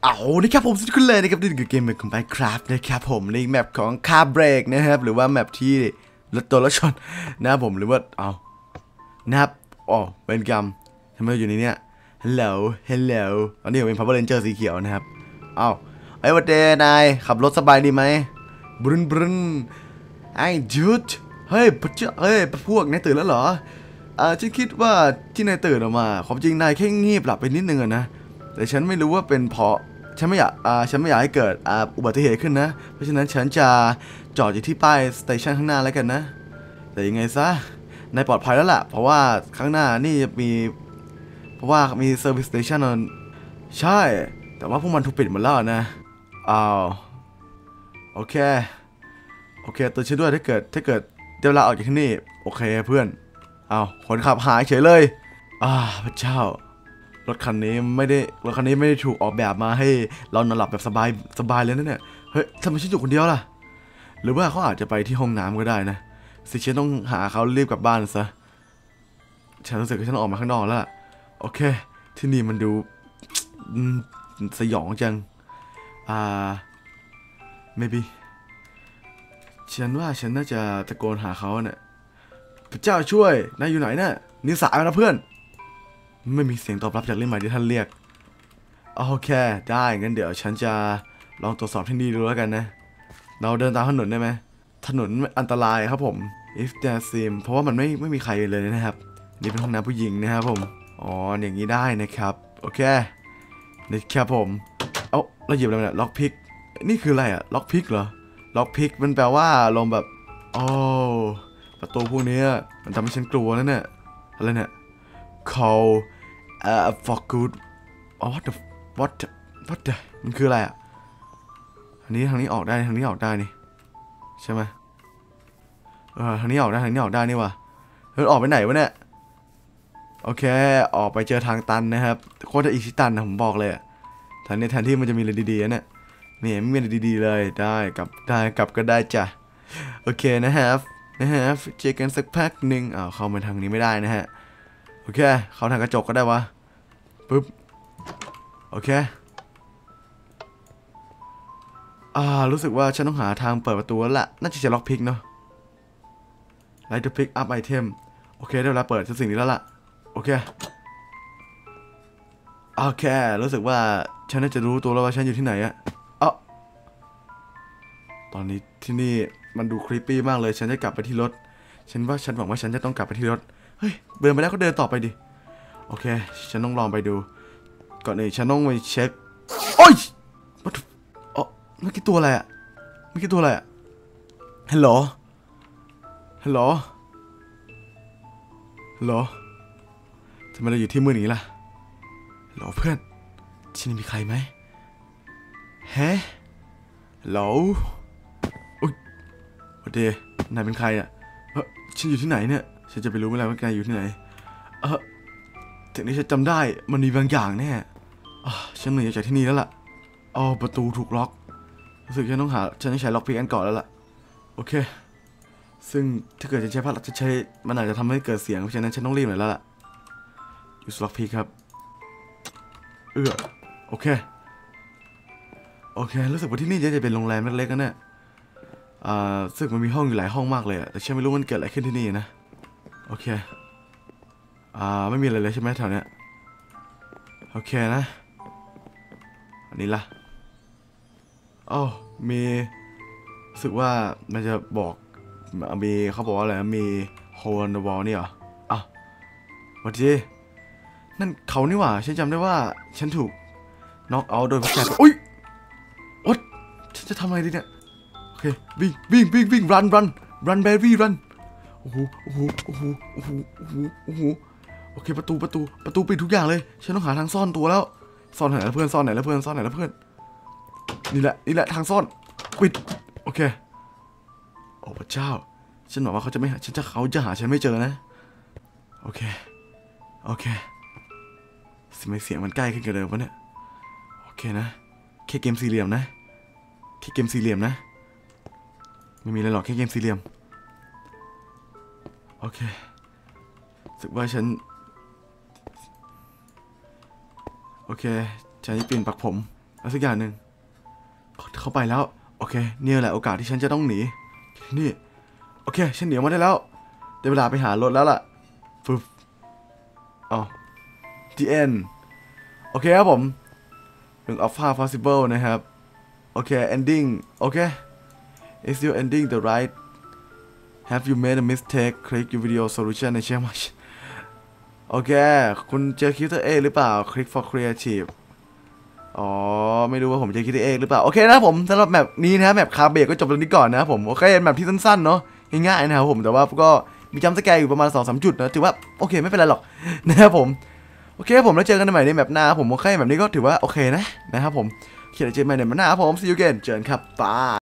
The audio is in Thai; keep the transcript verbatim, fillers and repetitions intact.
เอานี่ครับผมสุดขึ้นเลยนะครับนี่คือเกมแบบของ Minecraft นะครับผมในแมปของ Car Break นะครับหรือว่าแมปที่รถตัวรถชนนะครับผมหรือว่าเอานะครับอ๋อเป็นกรรมทำไมอยู่ในเนี้ย Hello Hello อันนี้ผมเป็น Power Ranger สีเขียวนะครับเอาไอ้วันเดย์นายขับรถสบายดีไหมบรุนบรุนไอ้จุดเฮ้ยพเจ้าเฮ้ยพวกนายตื่นแล้วเหรออ่าฉันคิดว่าที่นายตื่นออกมาความจริงนายแค่งีบหลับไปนิดนึงอะนะแต่ฉันไม่รู้ว่าเป็นเพราะฉันไม่อยากอ่าฉันไม่อยากให้เกิดอ่าอุบัติเหตุขึ้นนะเพราะฉะนั้นฉันจะจอดอยู่ที่ป้ายสเตชันข้างหน้าแล้วกันนะแต่ยังไงซะนายปลอดภัยแล้วล่ะเพราะว่าข้างหน้านี่มีเพราะว่ามีเซอร์วิสสเตชันใช่แต่ว่าพวกมันถูกปิดหมดแล้วนะอ้าวโอเคโอเคตัวฉันด้วยถ้าเกิดถ้าเกิดเดี๋ยวเราออกจากที่นี่โอเคเพื่อนอ้าวคนขับหายเฉยเลยอ่าพระเจ้ารถคันนี้ไม่ได้รถคันนี้ไม่ได้ถูกออกแบบมาให้เรานอนหลับแบบสบายสบายเลยนะเนี่ยเฮ้ยทำไมฉันอยู่คนเดียวล่ะหรือว่าเขาอาจจะไปที่ห้องน้ำก็ได้นะสิฉันต้องหาเขารีบกลับบ้านซะฉันรู้สึกว่าฉันออกมาข้างนอกแล้วล่ะโอเคที่นี่มันดูสยองจังอ่า maybe ฉันว่าฉันน่าจะตะโกนหาเขาเนี่ยพระเจ้าช่วยนายอยู่ไหนเนี่ยนิสายนะเพื่อนไม่มีเสียงตอบรับจากเล่นใหม่ที่ท่านเรียกโอเคได้งั้นเดี๋ยวฉันจะลองตรวจสอบที่นี่ดูแล้วกันนะเราเดินตามถนนได้ไหมถนนอันตรายครับผม if there seem เพราะว่ามันไม่ไม่มีใครเลยนะครับนี่เป็นห้องน้ำผู้หญิงนะครับผมอ๋ออย่างนี้ได้นะครับโอเคนี่ครับผมเอ้าเราหยิบอะไรมาเนี่ยล็อกพิกนี่คืออะไรอะล็อกพิกเหรอล็อกพิกมันแปลว่าลมแบบโอ้ประตูพวกนี้มันทำให้ฉันกลัวแล้วเนี่ยอะไรเนี่ย call uh for good what the what the what the มันคืออะไรอ่ะทางนี้ทางนี้ออกได้ทางนี้ออกได้นี่ใช่ไหมเออทางนี้ออกได้ทางนี้ออกได้นี่วะเฮ้ยออกไปไหนวะเนี่ยโอเคออกไปเจอทางตันนะครับโคตรอิชิตันนะผมบอกเลยทางนี้แทนที่มันจะมีอะไรดีๆเนี่ยไม่เห็นไม่มีอะไรดีๆเลยได้กลับได้กลับก็ได้จ้ะโอเคนะครับนะครับเจอกันสักพักหนึ่งอ้าวเข้ามาทางนี้ไม่ได้นะฮะโอเคเข้าทางกระจกก็ได้วะปึ๊บโอเคอ่ารู้สึกว่าฉันต้องหาทางเปิดประตูแล้วล่ะน่าจะจะล็อกพิกเนาะ Like to pick up item โอเคได้เวลาเปิดสิ่งนี้แล้วล่ะโอเคโอเครู้สึกว่าฉันน่าจะรู้ตัวแล้วว่าฉันอยู่ที่ไหนอะเอ้าตอนนี้ที่นี่มันดูครีปปี้มากเลยฉันจะกลับไปที่รถฉันว่าฉันหวังว่าฉันจะต้องกลับไปที่รถเฮ้ยเดินไปแล้วก็เดินต่อไปดิโอเคฉันต้องลองไปดูก่อนอื่นฉันต้องไปเช็คโอ้ยมันอ๋อเมื่อกี้ตัวอะไรอะเมื่อกี้ตัวอะไรอะฮัลโหลฮัลโหลฮัลโหลทำไมเราอยู่ที่มือนี้ล่ะฮัลโหลเพื่อนที่นี่มีใครไหมเฮ้ฮัลโหลอุ๊ยโอเดนายเป็นใครอะเฮ้ยฉันอยู่ที่ไหนเนี่ยฉันจะไปรู้ไหมล่ะว่านายอยู่ที่ไหนเออถึงนี้ฉันจำได้มันมีบางอย่างแน่ฉันเหนื่อยจากที่นี่แล้วล่ะอ๋อประตูถูกล็อกรู้สึกฉันต้องหาฉันต้องใช้ล็อกพิกอันก่อนแล้วล่ะโอเคซึ่งถ้าเกิดจะใช้พัดจะใช้มันอาจจะทำให้เกิดเสียงเพราะฉะนั้นฉันต้องรีบหน่อยแล้วล่ะยูสล็อกพิกครับเออโอเคโอเครู้สึกว่าที่นี่จะเป็นโรงแรมเล็กๆนะเนี่ยอ่าซึ่งมันมีห้องอยู่หลายห้องมากเลยแต่ฉันไม่รู้มันเกิดอะไรขึ้นที่นี่นะโอเคอ่าไม่มีอะไรเลยใช่ไหมแถวเนี้ยโอเคนะอันนี้ล่ะอ๋อมีรู้สึกว่ามันจะบอกมีเขาบอกว่าอะไรมีโฮลในวอลนี่เหรออ่ะวันที่นั่นเขานี่หว่าฉันจำได้ว่าฉันถูกน็อกเอาท์โดยผู้ชายอุ้ยโอ๊ยฉันจะทำอะไรดีเนี่ยโอเควิ่งวิ่งวิ่งวิ่งรันรันรันแบรี่รันโอ้โหโอ้โหโอ้โหโอ้โหโอ้โหโอ้โหโอเคประตูประตูประตูปิดทุกอย่างเลยฉันต้องหาทางซ่อนตัวแล้วซ่อนไหนแล้วเพื่อนซ่อนไหนแล้วเพื่อนซ่อนไหนแล้วเพื่อนนี่แหละนี่แหละทางซ่อนปิดโอเคโอ้พระเจ้าฉันบอกว่าเขาจะไม่ฉันจะเขาจะหาฉันไม่เจอนะโอเคโอเคเสียงเสียงมันใกล้ขึ้นกว่าเดิมวะเนี่ยโอเคนะแค่เกมสี่เหลี่ยมนะแค่เกมสี่เหลี่ยมนะไม่มีอะไรหรอกแค่เกมสี่เหลี่ยมโอเครู้สึกว่าฉันโอเคฉันจะเปลี่ยนปักผมอะไรสักอย่างหนึ่งเข้าไปแล้วโอเคเนี่ยแหละโอกาสที่ฉันจะต้องหนีนี่โอเคฉันหนีมาได้แล้วได้เวลาไปหารถแล้วล่ะฟึบเอา the end โอเคครับผมถึง alpha possible นะครับโอเค ending โอเค is your ending the right have you made a mistake click your video solution ในเชื่อมั้ยโอเคคุณเจอคิวเตอร์ A หรือเปล่า click for creative อ๋อไม่รู้ว่าผมจะคิดเองหรือเปล่าโอเคนะผมสำหรับแมปนี้นะแมปคาเบรกก็จบตรงนี้ก่อนนะครับผมโอเคแมปที่สั้นๆเนาะง่ายๆนะครับผมแต่ว่าก็มีจัมป์สแกร์อยู่ประมาณ สองสาม จุดนะถือว่าโอเคไม่เป็นไรหรอกนะครับผมโอเคผมแล้วเจอกันใหม่ในแมปหน้าผมโอเคแบบนี้ก็ถือว่าโอเคนะนะครับผมเขียนเจอกันใหม่ในแมปหน้าผม see you again เจอกันครับบาย